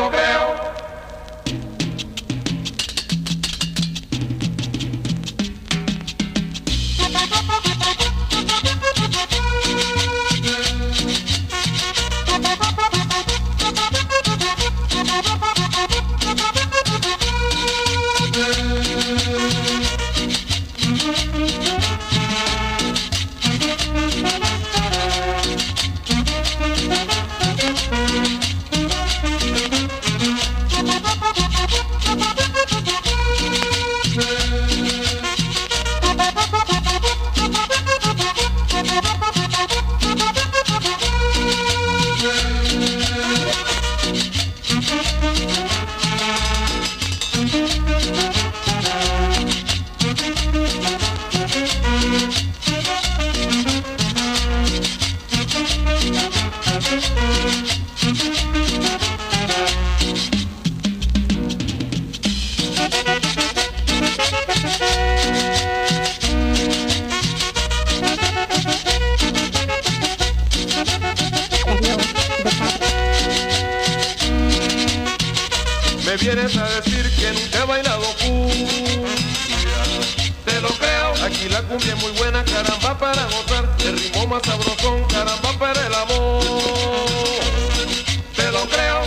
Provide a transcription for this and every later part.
lo creo. Me vienes a decir que nunca he bailado cumbia, te lo creo. Aquí la cumbia es muy buena, caramba, para gozar. El ritmo más sabrosón, caramba, para el amor. Te lo creo.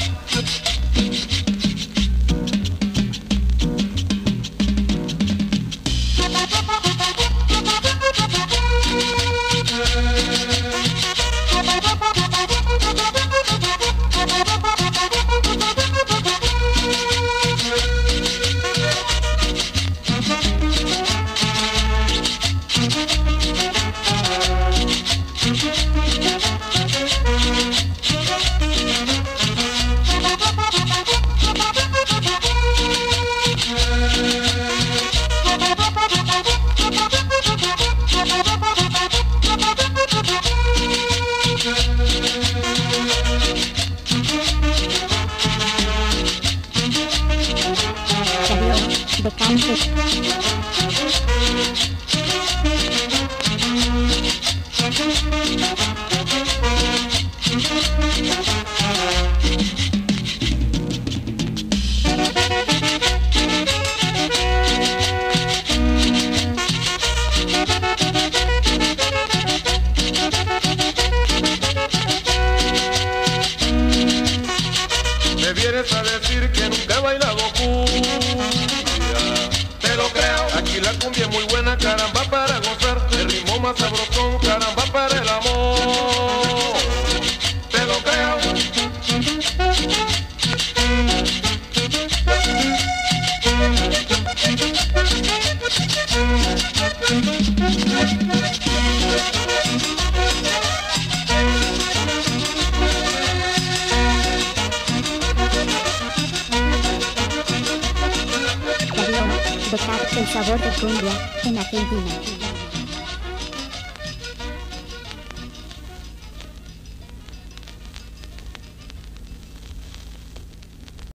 The concert. Me vienes a decir que nunca he bailado cumbia, te lo creo. Aquí la cumbia es muy buena, caramba, para gozar. El ritmo más sabrosón, caramba, para el amor. Te lo creo. El sabor de cumbia en Argentina.